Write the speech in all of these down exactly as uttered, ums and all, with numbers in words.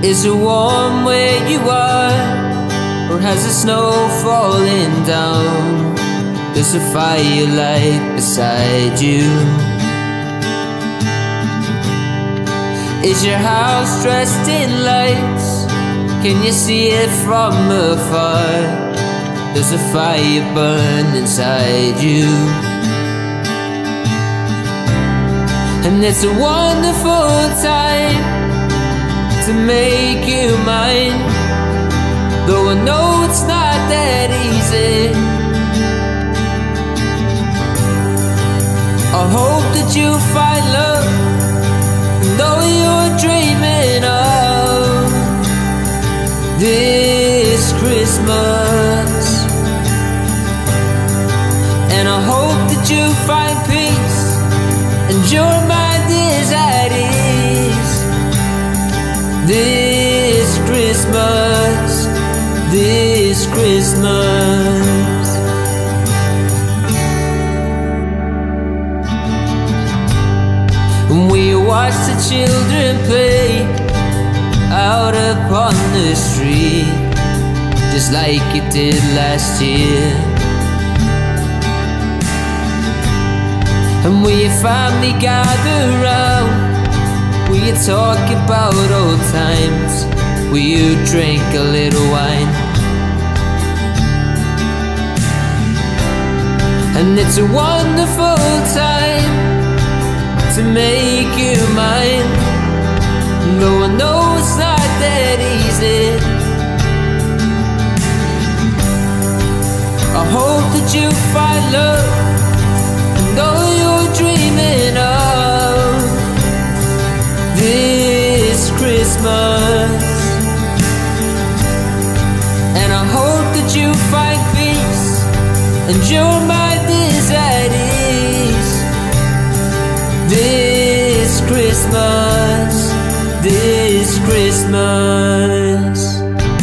Is it warm where you are, or has the snow fallen down? There's a firelight beside you. Is your house dressed in lights? Can you see it from afar? There's a fire burn inside you. And it's a wonderful time to make you mine, though I know it's not that easy. I hope that you find love, though you're dreaming of this Christmas. And I hope that you find peace and your mind is at ease this Christmas, this Christmas. And we watch the children play out upon the street, just like it did last year. And we finally gather round, will you talk about old times? Will you drink a little wine? And it's a wonderful time to make you mine, though I know it's not that easy. I hope that you find love, and though you're dreaming of this Christmas. And I hope that you find peace and your mind is at ease this Christmas, this Christmas.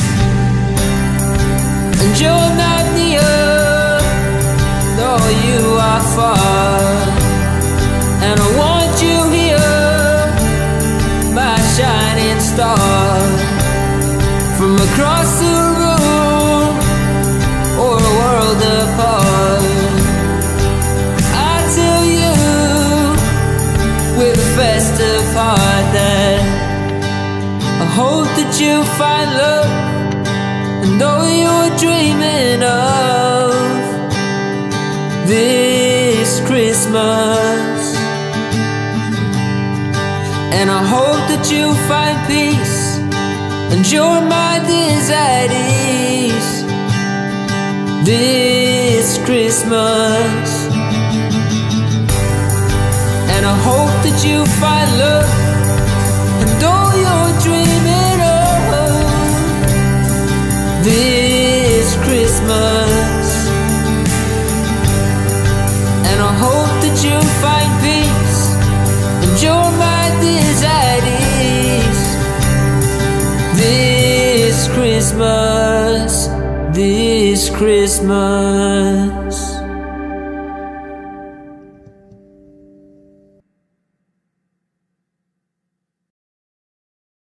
And you're not near, though you are far, and I want you here, my shining star. From across the room or a world apart, I tell you with a festive heart that I hope that you find love, and though you're dreaming of this Christmas. And I hope that you find peace and your mind is at ease this Christmas. And I hope that you find love, and though you're dreaming of this Christmas. And I hope that you find peace and your mind is at ease this Christmas, this Christmas.